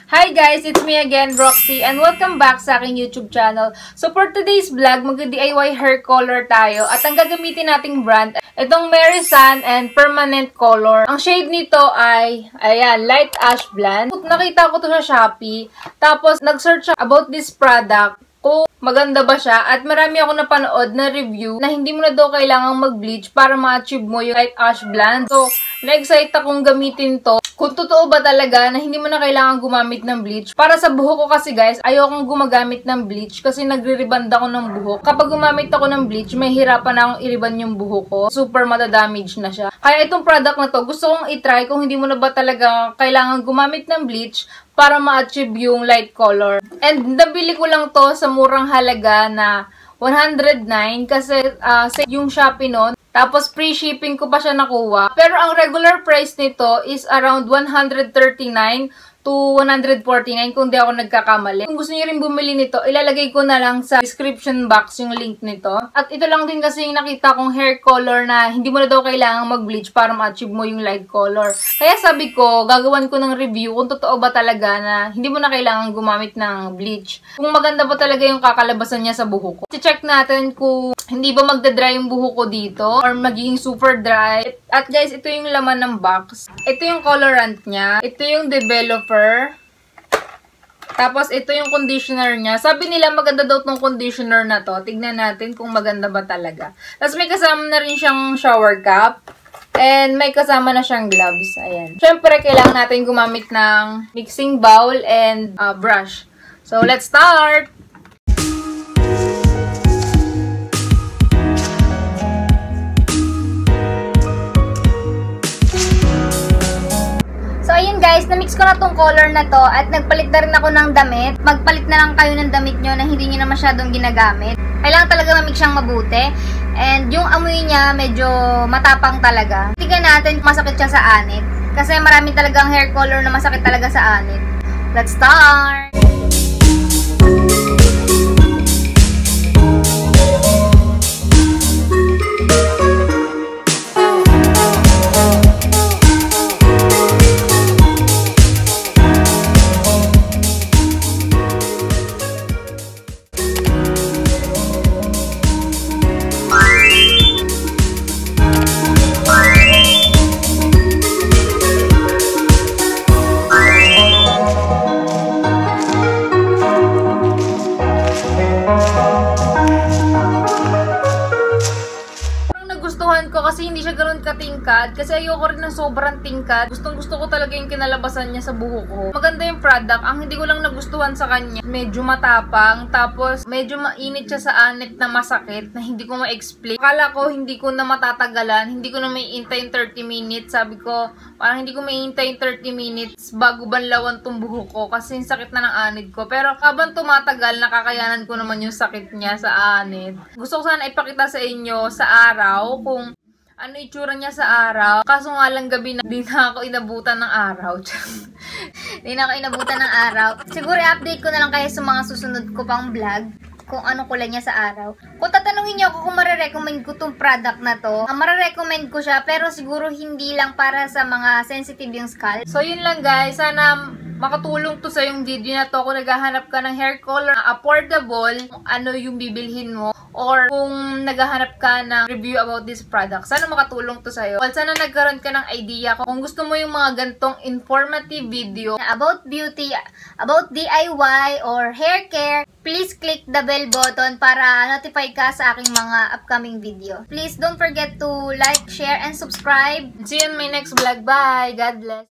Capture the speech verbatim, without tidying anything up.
Hi guys, it's me again, Roxy, and welcome back sa aking YouTube channel. So for today's vlog, mag-D I Y hair color tayo at ang gagamitin nating brand, itong Mary Sun and Permanent Color. Ang shade nito ay, ayan, light ash blonde. Nakita ko to sa Shopee, tapos nag-search about this product kung maganda ba siya, at marami ako napanood na review na hindi mo na daw kailangang mag-bleach para ma-achieve mo yung light ash blonde. So, na-excite akong gamitin to. Kung totoo ba talaga na hindi mo na kailangan gumamit ng bleach. Para sa buhok ko kasi guys, ayokong gumagamit ng bleach kasi nagre-reband ako ng buhok. Kapag gumamit ako ng bleach, may hirapan na akong i-reband yung buhok ko. Super madadamage na siya. Kaya itong product na to, gusto kong i-try kung hindi mo na ba talaga kailangan gumamit ng bleach para ma-achieve yung light color. And nabili ko lang to sa murang halaga na one hundred nine kasi uh, sa yung Shopee nun. Tapos free shipping ko pa siya nakuha. Pero ang regular price nito is around one hundred thirty-nine to one hundred forty-nine kung di ako nagkakamali. Kung gusto niyo rin bumili nito, ilalagay ko na lang sa description box yung link nito. At ito lang din kasi yung nakita kong hair color na hindi mo na daw kailangang mag-bleach para ma-achieve mo yung light color. Kaya sabi ko, gagawan ko ng review kung totoo ba talaga na hindi mo na kailangan gumamit ng bleach. Kung maganda ba talaga yung kakalabasan niya sa buhok ko. I-check natin kung hindi ba magda-dry yung buhok ko dito or magiging super dry. At guys, ito yung laman ng box. Ito yung colorant niya. Ito yung developer. Tapos, ito yung conditioner niya. Sabi nila, maganda daw tong conditioner na to. Tignan natin kung maganda ba talaga. Tapos, may kasama na rin siyang shower cap. And, may kasama na siyang gloves. Ayan. Siyempre, kailangan natin gumamit ng mixing bowl and uh, brush. So, let's start! Guys, na-mix ko na tong color na to at nagpalit na rin ako ng damit. Magpalit na lang kayo ng damit nyo na hindi nyo na masyadong ginagamit. Kailangan talaga ma-mix siyang mabuti. And yung amoy niya medyo matapang talaga. Tignan natin kung masakit siya sa anit. Kasi marami talagang hair color na masakit talaga sa anit. Let's start! ko kasi hindi siya ganoon katingkad kasi ayoko rin ng sobrang tingkad. Gustong gusto ko talaga yung kinalabasan niya sa buhok ko. Maganda yung product. Ang hindi ko lang nagustuhan sa kanya, medyo matapang, tapos medyo mainit siya sa anit na masakit na hindi ko ma-explain. Akala ko hindi ko na matatagalan, hindi ko na may hintay yung thirty minutes. Sabi ko, parang hindi ko may hintay yung thirty minutes bago banlawan tong buhok ko kasi yung sakit na ng anit ko. Pero habang tumatagal, nakakayanan ko naman yung sakit niya sa anit. Gusto ko sana ipakita sa inyo sa araw kung ano itsura niya sa araw. Kaso nga lang gabi na di na ako inabutan ng araw. Di na ako inabutan ng araw. Siguro i-update ko na lang kayo sa mga susunod ko pang vlog kung ano kulay niya sa araw. Kung tatanungin niyo ako kung marirecommend ko tong product na to, ang marirecommend ko siya pero siguro hindi lang para sa mga sensitive yung scalp. So yun lang guys. Sana makatulong to sa yung video na to kung naghahanap ka ng hair color na affordable, ano yung bibilhin mo, or kung naghahanap ka ng review about this product. Sana makatulong to sa'yo. Well, sana nagkaroon ka ng idea kung gusto mo yung mga gantong informative video about beauty, about D I Y, or hair care. Please click the bell button para notify ka sa aking mga upcoming video. Please don't forget to like, share, and subscribe. See you in my next vlog. Bye! God bless!